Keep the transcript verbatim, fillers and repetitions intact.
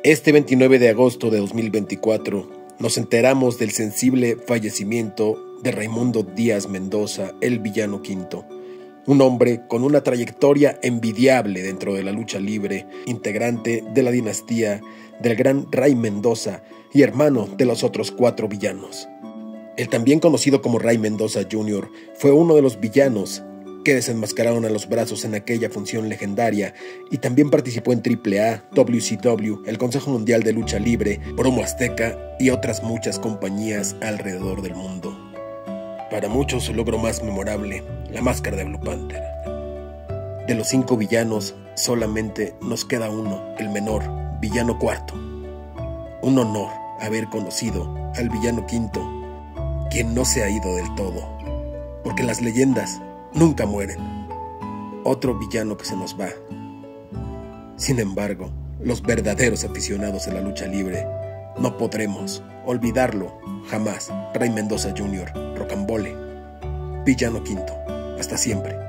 Este veintinueve de agosto de dos mil veinticuatro nos enteramos del sensible fallecimiento de Raimundo Díaz Mendoza, el Villano Quinto, un hombre con una trayectoria envidiable dentro de la lucha libre, integrante de la dinastía del gran Ray Mendoza y hermano de los otros cuatro villanos. El también conocido como Ray Mendoza junior fue uno de los villanos que desenmascararon a los Brazos en aquella función legendaria y también participó en triple A, W C W, el Consejo Mundial de Lucha Libre, Promo Azteca y otras muchas compañías alrededor del mundo. Para muchos su logro más memorable, la máscara de Blue Panther. De los cinco villanos, solamente nos queda uno, el menor, Villano Cuarto. Un honor haber conocido al Villano Quinto, quien no se ha ido del todo, porque las leyendas nunca mueren. Otro villano que se nos va. Sin embargo, los verdaderos aficionados a la lucha libre no podremos olvidarlo jamás. Ray Mendoza junior, Rocambole, Villano Quinto. Hasta siempre.